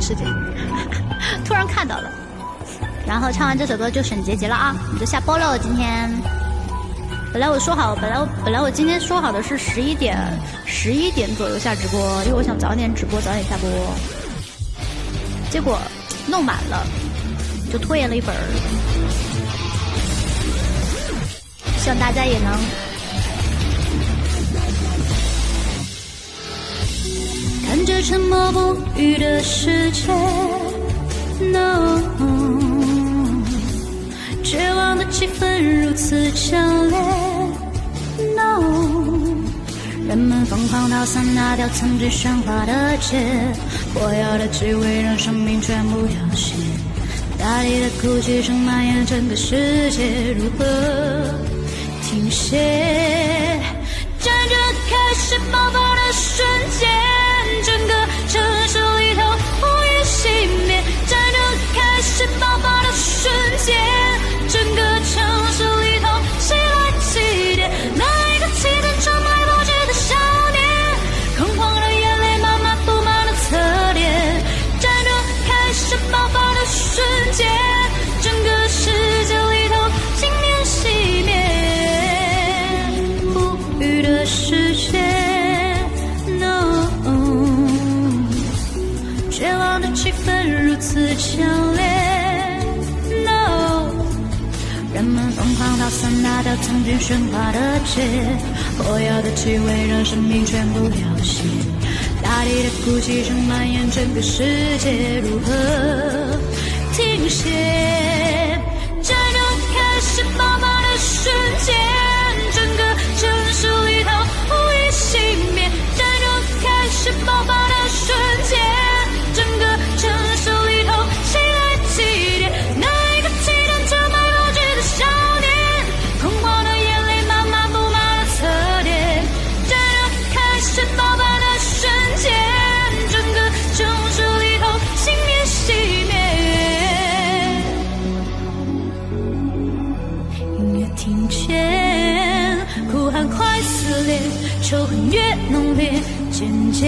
事情，突然看到了。然后唱完这首歌就省结了啊，我们就下播了。今天本来我今天说好的是11点左右下直播，因为我想早点直播早点下播，结果弄满了，就拖延了一会儿。希望大家也能看着沉默不语的世界 ，No， 绝望的气氛如此强烈 ，No， 人们疯狂逃散，拿掉曾经喧哗的街，火药的气味让生命全部凋谢，大地的哭泣声蔓延整个世界，如何停歇？战争开始爆发的瞬间，整个城市里头无一熄灭。战争开始爆发的瞬间，整个城市里头起来起跌。那一个气氛充满不羁的少年，恐慌的眼泪慢慢布满了侧脸。战争开始爆发的瞬间，整个世界里头星面熄灭。的世界 ，No， 绝望的气氛如此强烈 ，No， 人们疯狂逃散，拿掉曾经喧哗的街，火药的气味让生命全部凋谢，大地的哭泣声蔓延整个世界，如何停歇？战争开始爆发的瞬间，整个城市里头无一熄灭。战争开始爆发的瞬间，整个城市里头起来起跌。那一个气氛充满不羁的少年，恐慌的眼泪慢慢布满了侧脸。战争开始爆发的瞬间，整个城市里头星面熄灭。音乐听见哭喊快撕裂，仇恨越浓烈，渐渐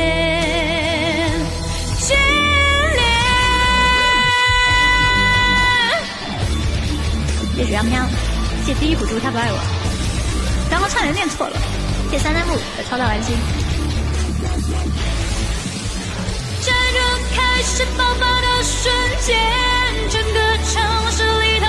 决裂。谢谢杨飘，谢第一虎猪他不爱我，刚刚差点念错了。谢三弹幕的超大玩心。战争开始爆发的瞬间，整个城市里